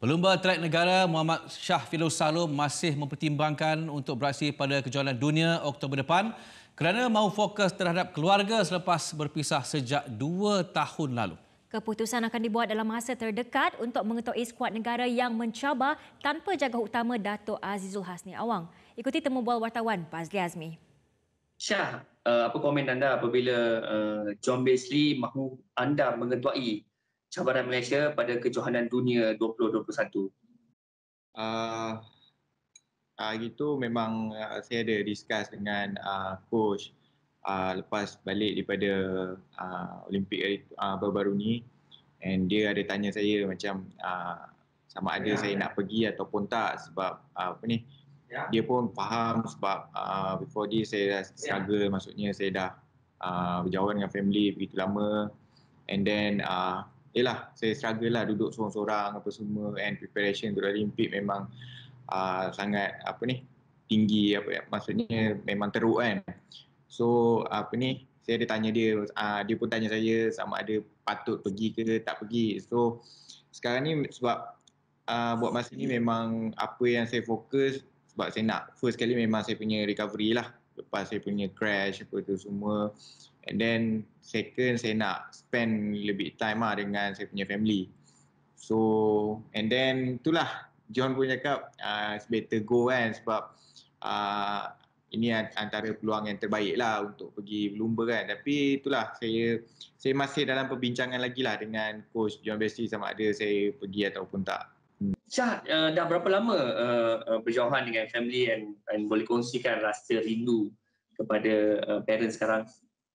Pelumba trek negara Muhammad Shah Firdaus Salim masih mempertimbangkan untuk beraksi pada kejohanan dunia Oktober depan kerana mahu fokus terhadap keluarga selepas berpisah sejak 2 tahun lalu. Keputusan akan dibuat dalam masa terdekat untuk mengetuai skuad negara yang mencabar tanpa jaga utama Dato' Azizul Hasni Awang. Ikuti temu bual wartawan Fazli Azmi. Syah, apa komen anda apabila John Beasley mahu anda mengetuai cabaran Malaysia pada kejohanan dunia 2021? Gitu memang saya ada discuss dengan coach lepas balik daripada Olimpik baru-baru ni, and dia ada tanya saya macam sama ada saya nak pergi ataupun tak, sebab dia pun faham sebab before this saya dah struggle, maksudnya saya dah berjauhan dengan family begitu lama, and then yelah saya struggle lah duduk sorang-sorang apa semua, and preparation untuk Olimpik memang sangat tinggi, maksudnya memang teruk kan. So saya ada tanya dia, dia pun tanya saya sama ada patut pergi ke tak pergi. So sekarang ni sebab buat masa ni memang apa yang saya fokus, sebab saya nak first kali memang saya punya recovery lah lepas saya punya crash apa tu semua, and then second saya nak spend lebih time lah dengan saya punya family. So and then itulah John pun cakap it's better go kan, sebab ini antara peluang yang terbaik lah untuk pergi berlumba kan. Tapi itulah saya masih dalam perbincangan lagi lah dengan coach John Beasley sama ada saya pergi ataupun tak. Syah, dah berapa lama berjauhan dengan family and boleh kongsikan rasa rindu kepada parents sekarang?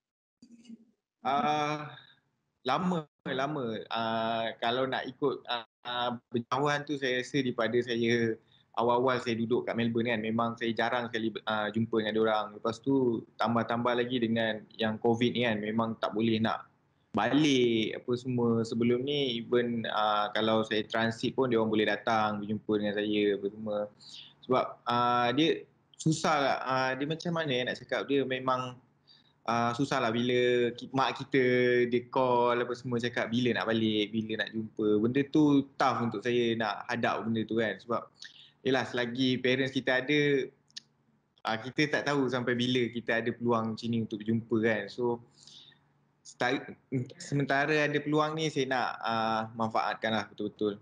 Lama. Kalau nak ikut berjauhan tu, saya rasa daripada saya awal-awal saya duduk kat Melbourne kan, memang saya jarang sekali jumpa dengan diorang. Lepas tu tambah-tambah lagi dengan yang COVID ni kan, memang tak boleh nak balik apa semua. Sebelum ni even kalau saya transit pun diorang boleh datang berjumpa dengan saya apa semua. Sebab dia susah lah, dia macam mana nak cakap, dia memang susah lah bila mak kita dia call apa semua cakap bila nak balik, bila nak jumpa. Benda tu tough untuk saya nak hadap benda tu kan. Sebab yelah selagi parents kita ada, kita tak tahu sampai bila kita ada peluang macam ni untuk berjumpa kan. So sementara ada peluang ni saya nak manfaatkan lah betul-betul.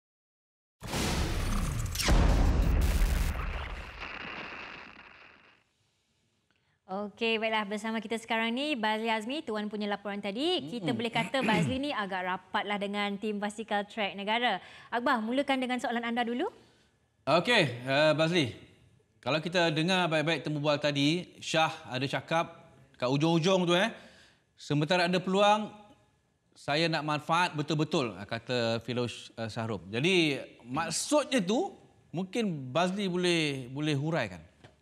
Okey, baiklah, bersama kita sekarang ni Fazli Azmi, tuan punya laporan tadi. Kita boleh kata Fazli ni agak rapatlah dengan tim basikal trek negara. Akbar, mulakan dengan soalan anda dulu. Okey, Fazli. Kalau kita dengar baik-baik temu bual tadi, Shah ada cakap kat ujung-ujung tu sementara ada peluang, saya nak manfaat betul-betul, kata Firdaus Salim. Jadi maksudnya tu mungkin Fazli boleh huraikan.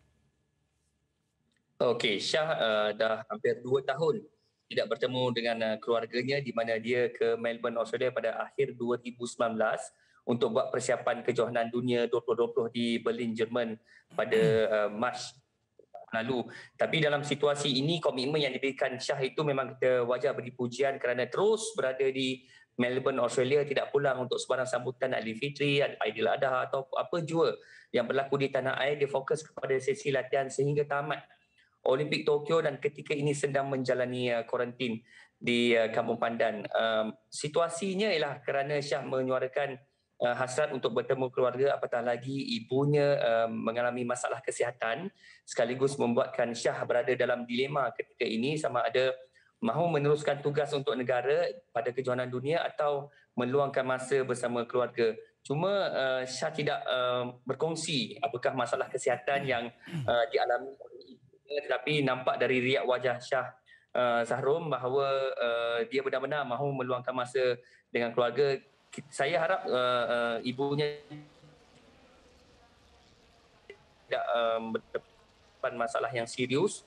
Okey, Syah dah hampir 2 tahun tidak bertemu dengan keluarganya, di mana dia ke Melbourne, Australia pada akhir 2019 untuk buat persiapan kejohanan dunia 2020 di Berlin, Jerman pada Mac lalu. Tapi dalam situasi ini, komitmen yang diberikan Syah itu memang kita wajar beri pujian kerana terus berada di Melbourne, Australia, tidak pulang untuk sebarang sambutan Aidilfitri, Aidiladha atau apa jua yang berlaku di tanah air. Dia fokus kepada sesi latihan sehingga tamat Olimpik Tokyo, dan ketika ini sedang menjalani kuarantin di Kampung Pandan. Situasinya ialah kerana Syah menyuarakan hasrat untuk bertemu keluarga, apatah lagi ibunya mengalami masalah kesihatan, sekaligus membuatkan Syah berada dalam dilema ketika ini sama ada mahu meneruskan tugas untuk negara pada kejohanan dunia atau meluangkan masa bersama keluarga. Cuma Syah tidak berkongsi apakah masalah kesihatan yang dialami oleh ibunya, tetapi nampak dari riak wajah Syah Salim bahawa dia benar-benar mahu meluangkan masa dengan keluarga. Saya harap ibunya tidak berdepan masalah yang serius.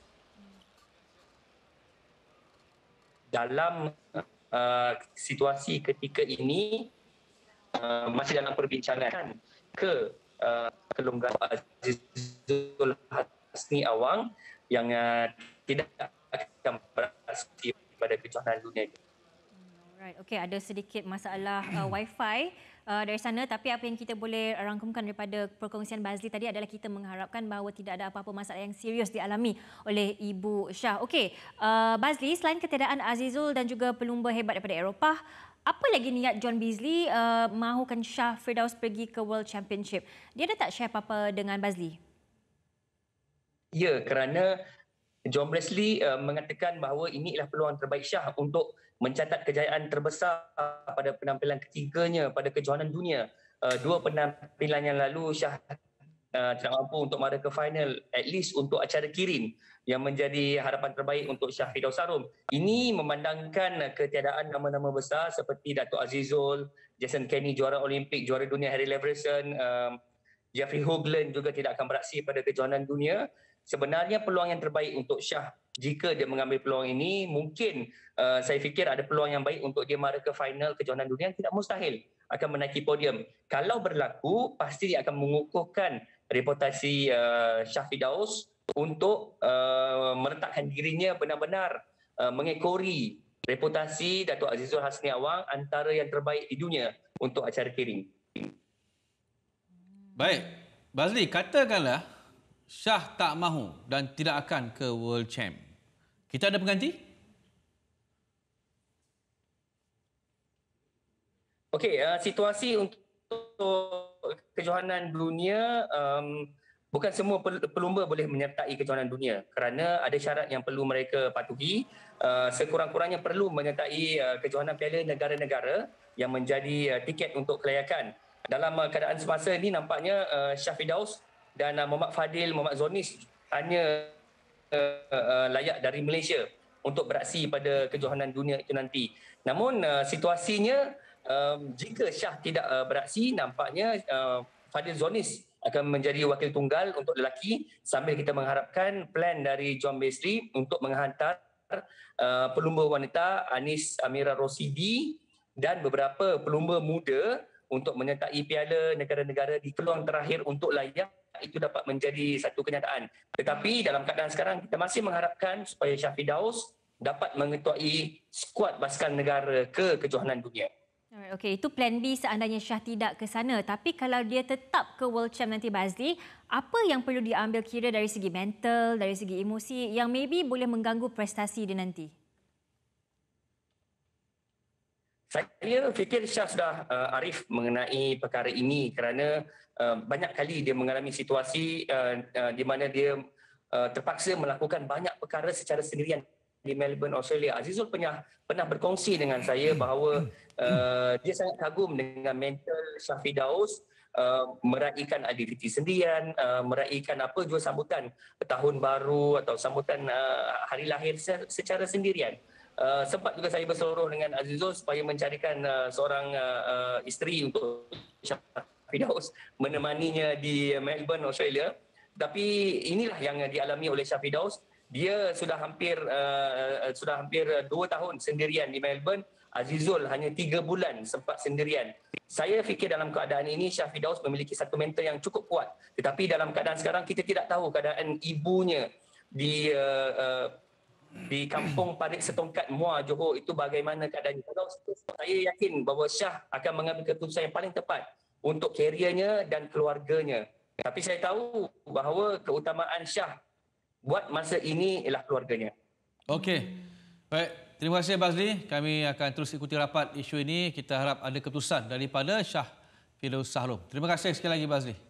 Dalam situasi ketika ini, masih dalam perbincangan ke kelonggaran Azizul Hasni Awang yang tidak akan beraksi pada kejohanan dunia ini. Alright, okey, ada sedikit masalah wifi dari sana, tapi apa yang kita boleh rangkumkan daripada perkongsian Bazli tadi adalah kita mengharapkan bahawa tidak ada apa-apa masalah yang serius dialami oleh Ibu Shah. Okey, Bazli, selain ketiadaan Azizul dan juga pelumba hebat daripada Eropah, apa lagi niat John Beasley mahukan Shah Firdaus pergi ke World Championship? Dia ada tak share apa-apa dengan Bazli? Ya, kerana John Beasley mengatakan bahawa ini adalah peluang terbaik Shah untuk mencatat kejayaan terbesar pada penampilan ketiganya pada kejohanan dunia. Dua penampilan yang lalu Shah tidak mampu untuk mara ke final, at least untuk acara Kirin yang menjadi harapan terbaik untuk Shah Firdaus Sarum. Ini memandangkan ketiadaan nama-nama besar seperti Dato' Azizul, Jason Kenney juara Olimpik, juara dunia Harry Leverson, Jeffrey Hoagland juga tidak akan beraksi pada kejohanan dunia. Sebenarnya peluang yang terbaik untuk Shah jika dia mengambil peluang ini, mungkin saya fikir ada peluang yang baik untuk dia mara ke final kejohanan dunia, tidak mustahil akan menaiki podium. Kalau berlaku, pasti dia akan mengukuhkan reputasi Shah Firdaus untuk meletakkan dirinya benar-benar mengekori reputasi Dato' Azizul Hasni Awang, antara yang terbaik di dunia untuk acara Kirin. Baik, Bazli, katakanlah Shah tak mahu dan tidak akan ke World Champ. Kita ada pengganti? Okey, situasi untuk kejohanan dunia, bukan semua pelumba boleh menyertai kejohanan dunia kerana ada syarat yang perlu mereka patuhi. Sekurang-kurangnya perlu menyertai kejohanan piala negara-negara yang menjadi tiket untuk kelayakan. Dalam keadaan semasa ini nampaknya Shah Firdaus dan Muhammad Fadil, Muhammad Zonis hanya layak dari Malaysia untuk beraksi pada kejohanan dunia itu nanti. Namun situasinya, jika Shah tidak beraksi, nampaknya Fadil Zonis akan menjadi wakil tunggal untuk lelaki, sambil kita mengharapkan plan dari John Beasley untuk menghantar pelumba wanita Anis Amira Rosidi dan beberapa pelumba muda untuk menyertai piala negara-negara di peluang terakhir untuk layak, itu dapat menjadi satu kenyataan. Tetapi dalam keadaan sekarang kita masih mengharapkan supaya Shah Firdaus dapat mengetuai skuad basikal negara ke kejohanan dunia. Okey, itu plan B seandainya Shah tidak ke sana. Tapi kalau dia tetap ke World Champ nanti, Bazli, apa yang perlu diambil kira dari segi mental, dari segi emosi yang maybe boleh mengganggu prestasi dia nanti? Saya fikir Shah sudah arif mengenai perkara ini kerana banyak kali dia mengalami situasi di mana dia terpaksa melakukan banyak perkara secara sendirian di Melbourne, Australia. Azizul pernah berkongsi dengan saya bahawa dia sangat kagum dengan mental Shah Firdaus, meraihkan aktiviti sendirian, meraihkan apa jua sambutan tahun baru atau sambutan hari lahir secara sendirian. Sempat juga saya berseluruh dengan Azizul supaya mencarikan seorang isteri untuk Shah Firdaus menemaninya di Melbourne, Australia. Tapi inilah yang dialami oleh Shah Firdaus. Dia sudah hampir 2 tahun sendirian di Melbourne. Azizul hanya 3 bulan sempat sendirian. Saya fikir dalam keadaan ini Shah Firdaus memiliki satu mental yang cukup kuat. Tetapi dalam keadaan sekarang kita tidak tahu keadaan ibunya di kampung Parit Setongkat, Muar, Johor itu bagaimana keadaannya. Saya yakin bahawa Shah akan mengambil keputusan yang paling tepat untuk keriernya dan keluarganya. Tapi saya tahu bahawa keutamaan Shah buat masa ini ialah keluarganya. Okey. Baik, terima kasih Bazli. Kami akan terus ikuti rapat isu ini. Kita harap ada keputusan daripada Shah Firdaus Sarum. Terima kasih sekali lagi Bazli.